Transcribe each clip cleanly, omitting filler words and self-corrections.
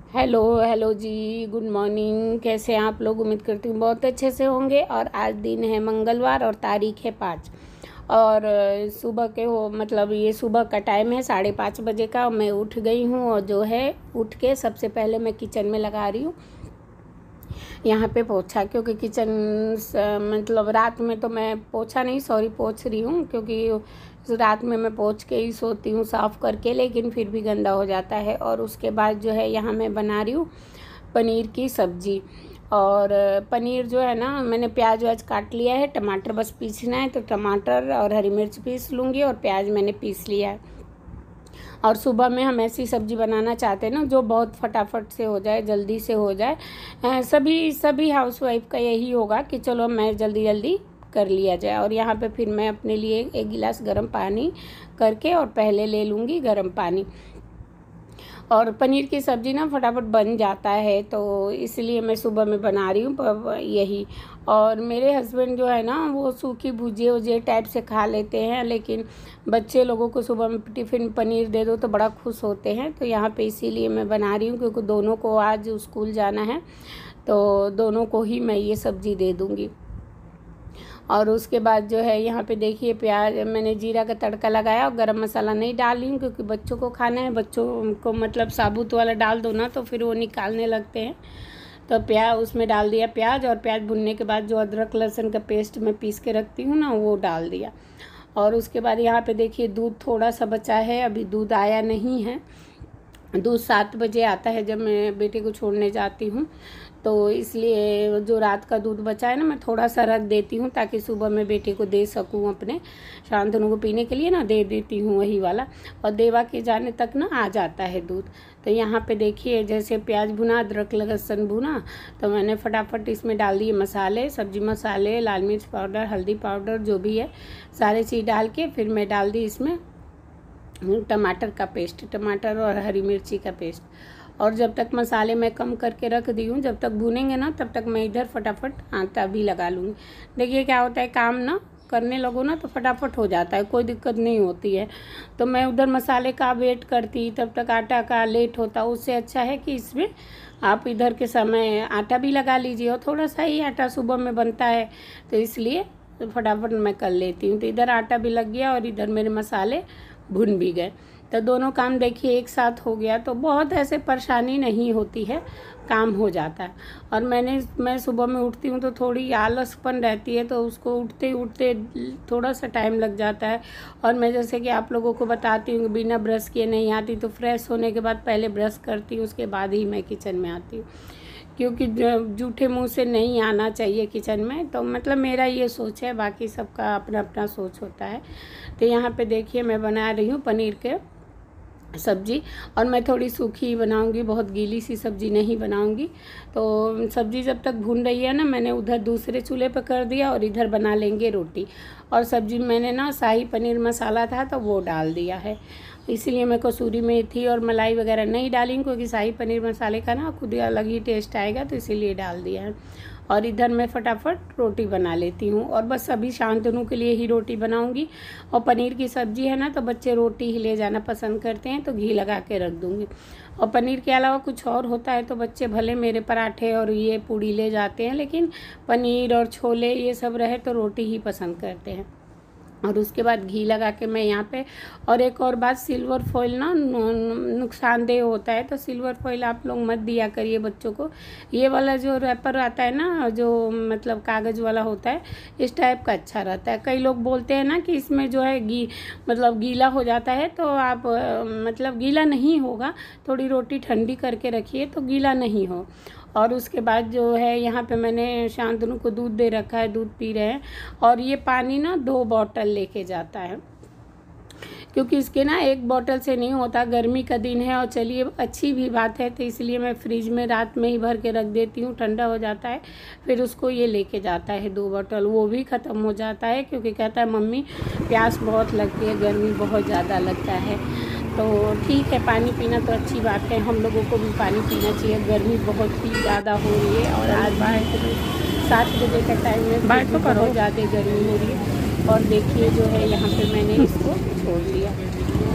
Hello hello जी, good morning. कैसे हैं आप लोग? उम्मीद करती हूँ बहुत अच्छे से होंगे। और आज दिन है मंगलवार और तारीख है 5। और सुबह के मतलब ये सुबह का टाइम है 5:30 बजे का। मैं उठ गई हूँ और जो है उठ के सबसे पहले मैं किचन में लगा रही हूँ यहाँ पे पोछा, क्योंकि किचन मतलब रात में तो मैं पोछा नहीं, सॉरी, पोछ रही हूँ, क्योंकि रात में मैं पोछ के ही सोती हूँ साफ़ करके, लेकिन फिर भी गंदा हो जाता है। और उसके बाद जो है यहाँ मैं बना रही हूँ पनीर की सब्ज़ी। और पनीर जो है ना, मैंने प्याज व्याज काट लिया है, टमाटर बस पीसना है, तो टमाटर और हरी मिर्च पीस लूँगी और प्याज मैंने पीस लिया है। और सुबह में हम ऐसी सब्ज़ी बनाना चाहते हैं ना जो बहुत फटाफट से हो जाए, जल्दी से हो जाए। सभी हाउसवाइफ का यही होगा कि चलो मैं जल्दी जल्दी कर लिया जाए। और यहाँ पे फिर मैं अपने लिए 1 गिलास गर्म पानी करके और पहले ले लूँगी गर्म पानी। और पनीर की सब्ज़ी ना फटाफट बन जाता है, तो इसलिए मैं सुबह में बना रही हूँ यही। और मेरे हस्बैंड जो है ना वो सूखी भुजिए वुजिए टाइप से खा लेते हैं, लेकिन बच्चे लोगों को सुबह में टिफ़िन पनीर दे दो तो बड़ा खुश होते हैं। तो यहाँ पे इसीलिए मैं बना रही हूँ, क्योंकि दोनों को आज स्कूल जाना है, तो दोनों को ही मैं ये सब्ज़ी दे दूँगी। और उसके बाद जो है यहाँ पे देखिए प्याज, मैंने जीरा का तड़का लगाया और गरम मसाला नहीं डाल रही हूँ, क्योंकि बच्चों को खाना है। बच्चों को मतलब साबुत वाला डाल दो ना तो फिर वो निकालने लगते हैं। तो प्याज उसमें डाल दिया, प्याज, और प्याज भुनने के बाद जो अदरक लहसुन का पेस्ट मैं पीस के रखती हूँ ना वो डाल दिया। और उसके बाद यहाँ पे देखिए दूध थोड़ा सा बचा है, अभी दूध आया नहीं है। दूध 7 बजे आता है जब मैं बेटे को छोड़ने जाती हूँ, तो इसलिए जो रात का दूध बचा है ना मैं थोड़ा सा रख देती हूँ, ताकि सुबह मैं बेटे को दे सकूँ, अपने शांतनु को पीने के लिए ना दे देती हूँ वही वाला। और देवा के जाने तक ना आ जाता है दूध। तो यहाँ पे देखिए जैसे प्याज भुना, अदरक लहसुन भुना, तो मैंने फटाफट इसमें डाल दिए मसाले, सब्जी मसाले, लाल मिर्च पाउडर, हल्दी पाउडर, जो भी है सारे चीज़ डाल के फिर मैं डाल दी इसमें टमाटर का पेस्ट, टमाटर और हरी मिर्ची का पेस्ट। और जब तक मसाले मैं कम करके रख दी हूँ, जब तक भूनेंगे ना तब तक मैं इधर फटाफट आटा भी लगा लूँगी। देखिए क्या होता है, काम ना करने लगो ना तो फटाफट हो जाता है, कोई दिक्कत नहीं होती है। तो मैं उधर मसाले का वेट करती तब तक आटा का लेट होता। उससे अच्छा है कि इसमें आप इधर के समय आटा भी लगा लीजिए। और थोड़ा सा ही आटा सुबह में बनता है, तो इसलिए फटाफट मैं कर लेती हूँ। तो इधर आटा भी लग गया और इधर मेरे मसाले भुन भी गए, तो दोनों काम देखिए एक साथ हो गया, तो बहुत ऐसे परेशानी नहीं होती है, काम हो जाता है। और मैं सुबह में उठती हूँ तो थोड़ी आलसपन रहती है, तो उसको उठते उठते थोड़ा सा टाइम लग जाता है। और मैं जैसे कि आप लोगों को बताती हूँ बिना ब्रश किए नहीं आती, तो फ्रेश होने के बाद पहले ब्रश करती हूँ, उसके बाद ही मैं किचन में आती हूँ, क्योंकि जूठे मुंह से नहीं आना चाहिए किचन में। तो मतलब मेरा ये सोच है, बाकी सबका अपना अपना सोच होता है। तो यहाँ पे देखिए मैं बना रही हूँ पनीर के सब्जी, और मैं थोड़ी सूखी बनाऊंगी, बहुत गीली सी सब्जी नहीं बनाऊंगी। तो सब्जी जब तक भून रही है ना, मैंने उधर दूसरे चूल्हे पर कर दिया और इधर बना लेंगे रोटी। और सब्जी मैंने ना शाही पनीर मसाला था तो वो डाल दिया है, इसीलिए मैं कसूरी मेथी और मलाई वगैरह नहीं डाली, क्योंकि शाही पनीर मसाले का ना खुद अलग ही टेस्ट आएगा, तो इसीलिए डाल दिया है। और इधर मैं फटाफट रोटी बना लेती हूँ, और बस अभी शांतनु के लिए ही रोटी बनाऊँगी। और पनीर की सब्ज़ी है ना तो बच्चे रोटी ही ले जाना पसंद करते हैं, तो घी लगा के रख दूँगी। और पनीर के अलावा कुछ और होता है तो बच्चे भले मेरे पराठे और ये पूड़ी ले जाते हैं, लेकिन पनीर और छोले ये सब रहे तो रोटी ही पसंद करते हैं। और उसके बाद घी लगा के मैं यहाँ पे, और एक और बात, सिल्वर फॉइल ना नुकसानदेह होता है, तो सिल्वर फॉइल आप लोग मत दिया करिए बच्चों को। ये वाला जो रैपर आता है ना, जो मतलब कागज़ वाला होता है, इस टाइप का अच्छा रहता है। कई लोग बोलते हैं ना कि इसमें जो है मतलब गीला हो जाता है, तो आप मतलब गीला नहीं होगा, थोड़ी रोटी ठंडी करके रखिए तो गीला नहीं हो। और उसके बाद जो है यहाँ पे मैंने शांतनु को दूध दे रखा है, दूध पी रहे हैं। और ये पानी ना 2 बॉटल लेके जाता है, क्योंकि इसके ना 1 बॉटल से नहीं होता, गर्मी का दिन है। और चलिए अच्छी भी बात है, तो इसलिए मैं फ्रिज में रात में ही भर के रख देती हूँ, ठंडा हो जाता है, फिर उसको ये लेके जाता है 2 बॉटल। वो भी ख़त्म हो जाता है, क्योंकि कहता है मम्मी प्यास बहुत लगती है, गर्मी बहुत ज़्यादा लगता है। तो ठीक है, पानी पीना तो अच्छी बात है, हम लोगों को भी पानी पीना चाहिए। गर्मी बहुत ही ज़्यादा हो रही है, और आज भी 7 बजे का टाइम में बहुत ज़्यादा गर्मी हो रही है। और देखिए जो है यहाँ पे मैंने इसको छोड़ दिया।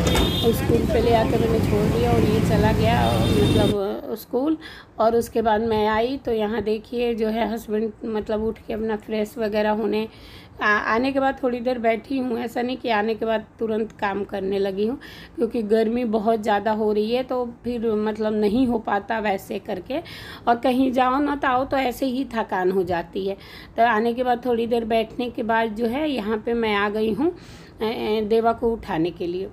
स्कूल पे ले आकर मैंने छोड़ दिया और ये चला गया मतलब स्कूल। और उसके बाद मैं आई तो यहाँ देखिए जो है हस्बैंड मतलब उठ के अपना फ्रेश वगैरह होने आने के बाद थोड़ी देर बैठी हूँ। ऐसा नहीं कि आने के बाद तुरंत काम करने लगी हूँ, क्योंकि गर्मी बहुत ज़्यादा हो रही है तो फिर मतलब नहीं हो पाता वैसे करके। और कहीं जाओ ना तो आओ तो ऐसे ही थकान हो जाती है। तो आने के बाद थोड़ी देर बैठने के बाद जो है यहाँ पे मैं आ गई हूँ देवा को उठाने के लिए।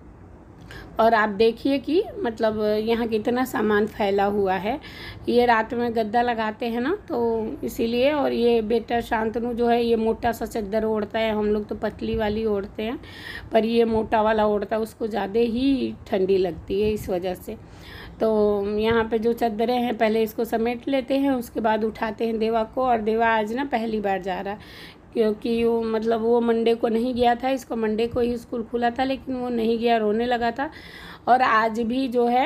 और आप देखिए कि मतलब यहाँ कितना सामान फैला हुआ है। ये रात में गद्दा लगाते हैं ना तो इसीलिए। और ये बेटा शांतनु जो है ये मोटा सा चद्दर ओढ़ता है, हम लोग तो पतली वाली ओढ़ते हैं, पर ये मोटा वाला ओढ़ता है, उसको ज़्यादा ही ठंडी लगती है इस वजह से। तो यहाँ पे जो चद्दरें हैं पहले इसको समेट लेते हैं, उसके बाद उठाते हैं देवा को। और देवा आज ना पहली बार जा रहा है, क्योंकि वो मतलब वो मंडे को नहीं गया था, इसको मंडे को ही स्कूल खुला था लेकिन वो नहीं गया, रोने लगा था। और आज भी जो है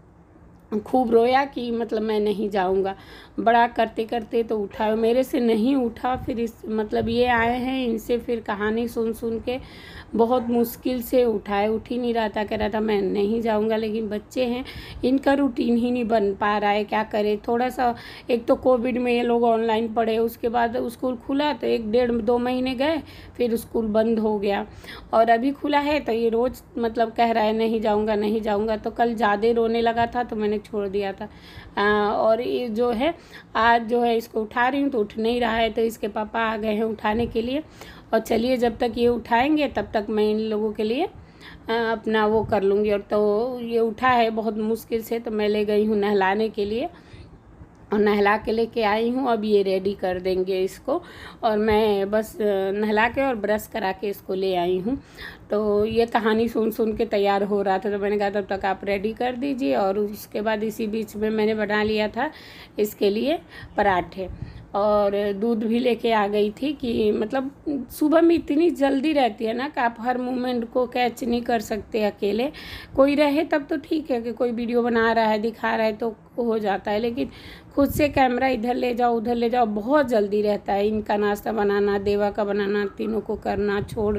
खूब रोया कि मतलब मैं नहीं जाऊंगा। बड़ा करते करते तो उठा, मेरे से नहीं उठा। फिर इस मतलब ये आए हैं, इनसे फिर कहानी सुन सुन के बहुत मुश्किल से उठाए, उठ ही नहीं रहा था, कह रहा था मैं नहीं जाऊंगा। लेकिन बच्चे हैं, इनका रूटीन ही नहीं बन पा रहा है, क्या करे। थोड़ा सा एक तो कोविड में ये लोग ऑनलाइन पढ़े, उसके बाद स्कूल खुला तो 1-1.5-2 महीने गए, फिर स्कूल बंद हो गया। और अभी खुला है तो ये रोज़ मतलब कह रहा है नहीं जाऊंगा नहीं जाऊंगा। तो कल ज़्यादा रोने लगा था तो मैंने छोड़ दिया था। और ये जो है आज जो है इसको उठा रही हूँ तो उठ नहीं रहा है, तो इसके पापा आ गए हैं उठाने के लिए। और चलिए जब तक ये उठाएंगे तब तक मैं इन लोगों के लिए अपना वो कर लूँगी। और तो ये उठा है बहुत मुश्किल से, तो मैं ले गई हूँ नहलाने के लिए और नहला के लेके आई हूँ। अब ये रेडी कर देंगे इसको, और मैं बस नहला के और ब्रश करा के इसको ले आई हूँ। तो ये कहानी सुन सुन के तैयार हो रहा था, तो मैंने कहा तब तक आप रेडी कर दीजिए। और उसके बाद इसी बीच में मैंने बना लिया था इसके लिए पराठे, और दूध भी लेके आ गई थी कि मतलब सुबह में इतनी जल्दी रहती है ना कि आप हर मोमेंट को कैच नहीं कर सकते अकेले। कोई रहे तब तो ठीक है कि कोई वीडियो बना रहा है दिखा रहा है तो हो जाता है, लेकिन खुद से कैमरा इधर ले जाओ उधर ले जाओ बहुत जल्दी रहता है। इनका नाश्ता बनाना, देवा का बनाना, तीनों को करना,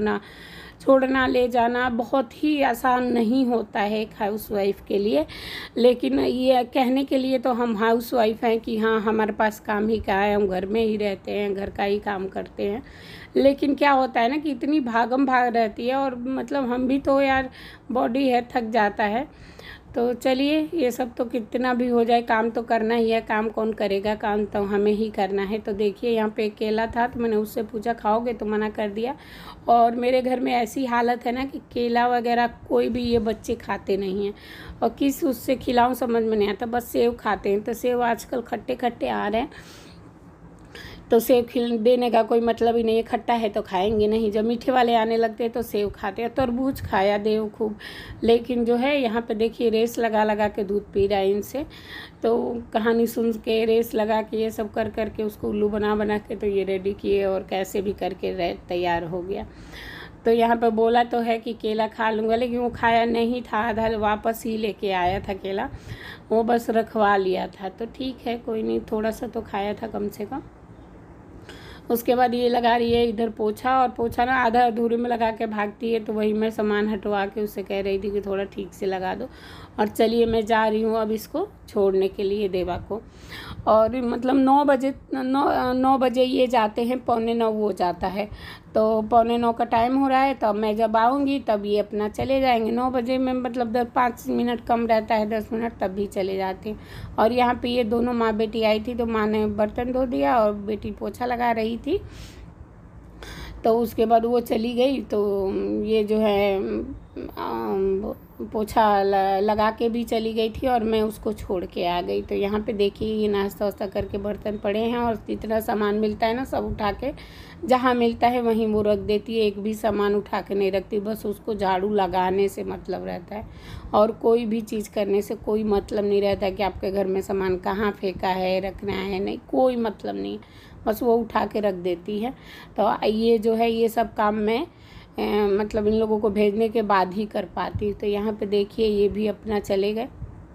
छोड़ना ले जाना बहुत ही आसान नहीं होता है एक हाउस वाइफ के लिए। लेकिन ये कहने के लिए तो हम हाउस वाइफ हैं कि हाँ हमारे पास काम ही क्या है, हम घर में ही रहते हैं, घर का ही काम करते हैं। लेकिन क्या होता है ना कि इतनी भागम भाग रहती है, और मतलब हम भी तो यार बॉडी है, थक जाता है। तो चलिए ये सब तो कितना भी हो जाए काम तो करना ही है, काम कौन करेगा, काम तो हमें ही करना है। तो देखिए यहाँ पे केला था तो मैंने उससे पूछा खाओगे, तो मना कर दिया। और मेरे घर में ऐसी हालत है ना कि केला वगैरह कोई भी ये बच्चे खाते नहीं हैं, और किस उससे खिलाऊं समझ में नहीं आता, बस सेब खाते हैं। तो सेब आजकल खट्टे खट्टे आ रहे हैं, तो सेब देने का कोई मतलब ही नहीं है, खट्टा है तो खाएंगे नहीं। जब मीठे वाले आने लगते हैं तो सेब खाते हैं। तरबूज खाया देव खूब, लेकिन जो है यहाँ पे देखिए रेस लगा लगा के दूध पी रहा है इनसे। तो कहानी सुन के रेस लगा के ये सब कर करके उसको उल्लू बना बना के तो ये रेडी किए, और कैसे भी करके तैयार हो गया। तो यहाँ पे बोला तो है कि केला खा लूँगा, लेकिन वो खाया नहीं था, आधा वापस ही लेके आया था केला, वो बस रखवा लिया था। तो ठीक है कोई नहीं, थोड़ा सा तो खाया था कम से कम। उसके बाद ये लगा रही है इधर पोछा, और पोछा ना आधा अधूरे में लगा के भागती है, तो वही मैं सामान हटवा के उससे कह रही थी कि थोड़ा ठीक से लगा दो। और चलिए मैं जा रही हूँ अब इसको छोड़ने के लिए देवा को। और मतलब 9 बजे ये जाते हैं, 8:45 वो जाता है, तो 8:45 का टाइम हो रहा है। तो मैं जब आऊँगी तब ये अपना चले जाएंगे। 9 बजे में मतलब 5 मिनट कम रहता है, 10 मिनट, तब भी चले जाते हैं। और यहाँ पे ये दोनों माँ बेटी आई थी, तो माँ ने बर्तन धो दिया और बेटी पोछा लगा रही थी। तो उसके बाद वो चली गई, तो ये जो है पोछा लगा के भी चली गई थी, और मैं उसको छोड़ के आ गई। तो यहाँ पे देखिए ये नाश्ता वास्ता करके बर्तन पड़े हैं, और जितना सामान मिलता है ना सब उठा के जहाँ मिलता है वहीं वो रख देती है। एक भी सामान उठा के नहीं रखती, बस उसको झाड़ू लगाने से मतलब रहता है, और कोई भी चीज़ करने से कोई मतलब नहीं रहता है कि आपके घर में सामान कहाँ फेंका है, रखना है, नहीं कोई मतलब नहीं, बस वो उठा के रख देती है। तो ये जो है ये सब काम मैं मतलब इन लोगों को भेजने के बाद ही कर पाती। तो यहाँ पे देखिए ये भी अपना चले गए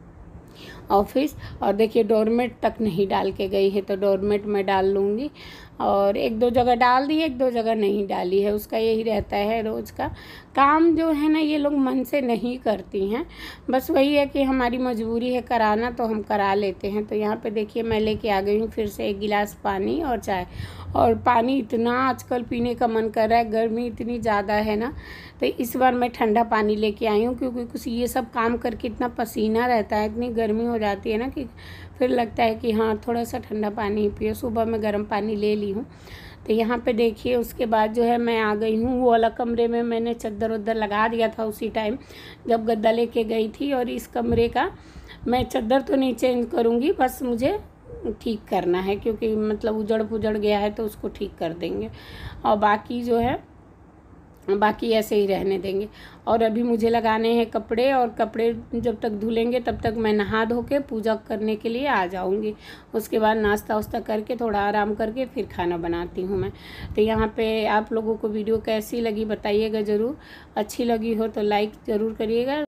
ऑफिस, और देखिए डोरमेट तक नहीं डाल के गई है, तो डोरमेट मैं डाल लूँगी। और 1-2 जगह डाल दी है, 1-2 जगह नहीं डाली है। उसका यही रहता है रोज़ का काम जो है ना, ये लोग मन से नहीं करती हैं, बस वही है कि हमारी मजबूरी है कराना तो हम करा लेते हैं। तो यहाँ पे देखिए मैं लेके आ गई हूँ फिर से 1 गिलास पानी और चाय। और पानी इतना आजकल पीने का मन कर रहा है, गर्मी इतनी ज़्यादा है ना, तो इस बार मैं ठंडा पानी लेके आई हूँ, क्योंकि कुछ ये सब काम करके इतना पसीना रहता है, इतनी गर्मी हो जाती है ना कि फिर लगता है कि हाँ थोड़ा सा ठंडा पानी पियो। सुबह में गर्म पानी ले ली हूँ। तो यहाँ पे देखिए उसके बाद जो है मैं आ गई हूँ वो वाला कमरे में। मैंने चद्दर वद्दर लगा दिया था उसी टाइम जब गद्दा लेके गई थी, और इस कमरे का मैं चद्दर तो नहीं चेंज करूँगी, बस मुझे ठीक करना है, क्योंकि मतलब उजड़ पुजड़ गया है तो उसको ठीक कर देंगे, और बाकी जो है बाकी ऐसे ही रहने देंगे। और अभी मुझे लगाने हैं कपड़े, और कपड़े जब तक धुलेंगे तब तक मैं नहा धो के पूजा करने के लिए आ जाऊंगी। उसके बाद नाश्ता वास्ता करके थोड़ा आराम करके फिर खाना बनाती हूँ मैं। तो यहाँ पे आप लोगों को वीडियो कैसी लगी बताइएगा ज़रूर, अच्छी लगी हो तो लाइक ज़रूर करिएगा।